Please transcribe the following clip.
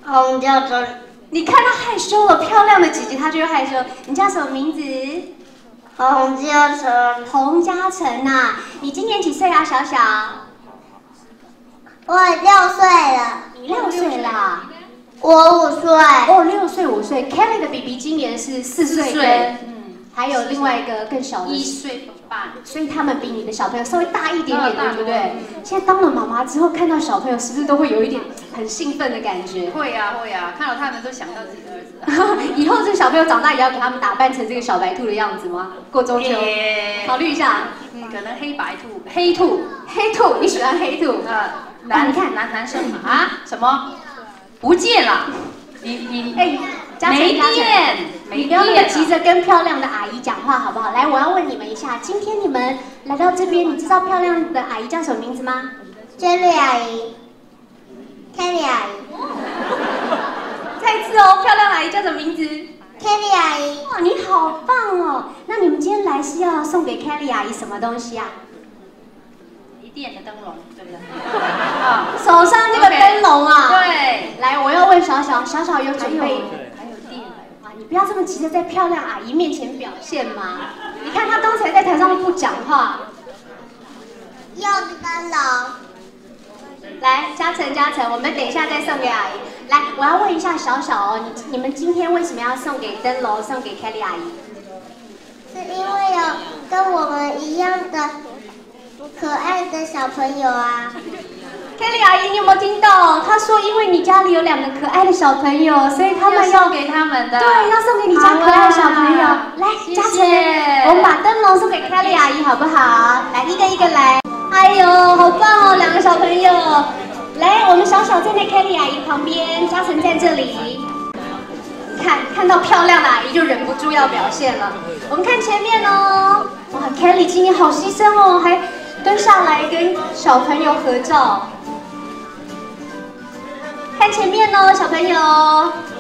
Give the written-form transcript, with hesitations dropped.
洪嘉诚。 你看她害羞了，漂亮的姐姐她就会害羞。你叫什么名字？ 洪嘉诚。 洪嘉诚呐，你今年几岁啊，小小？ 我6岁了。 你6岁啦？ 我5岁。 哦，6岁5岁。Kelly 的 BB 今年是4岁跟还有另外一个更小的 1岁半， 所以他们比你的小朋友稍微大一点点，对不对？现在当了妈妈之后，看到小朋友是不是都会有一点很兴奋的感觉？ 会啊会啊，看到他们都想到自己的儿子。 以后这个小朋友长大也要给他们打扮成这个小白兔的样子吗？过中秋，考虑一下。 可能黑白兔， 黑兔，你喜欢黑兔？ 你看男生嘛啊？什么？不见了？你哎， 没电。 你不要那么急着跟漂亮的阿姨讲话，好不好？来，我要问你们一下，今天你们来到这边，你知道漂亮的阿姨叫什么名字吗 ？Kelly 阿姨。Kelly 阿姨。 再一次哦，漂亮阿姨叫什么名字 ？Kelly 阿姨。 哇，你好棒哦！那你们今天来是要送给 Kelly 阿姨什么东西啊？ 一店的灯笼，对不对？ 手上这个灯笼啊。 对。 来，我要问小小有准备？ 你不要这么急着在漂亮阿姨面前表现嘛！你看她刚才在台上不讲话。 又是灯笼。 来，嘉诚，我们等一下再送给阿姨。来，我要问一下小小哦，你们今天为什么要送给灯笼，送给 Kelly 阿姨？ 是因为有跟我们一样的可爱的小朋友啊。 Kelly 阿姨，你有没有听到？她说，因为你家里有2个可爱的小朋友，所以他们要送给他们的。 对，要送给你家可爱的小朋友。来，嘉诚，我们把灯笼送给 Kelly 阿姨好不好？来，一个一个来。哎呦，好棒哦，2个小朋友。来，我们小小站在 Kelly 阿姨旁边，嘉诚在这里。看到漂亮的阿姨就忍不住要表现了。我们看前面哦。哇 ，Kelly 今天好牺牲哦，还蹲下来跟小朋友合照。看前面哦，小朋友。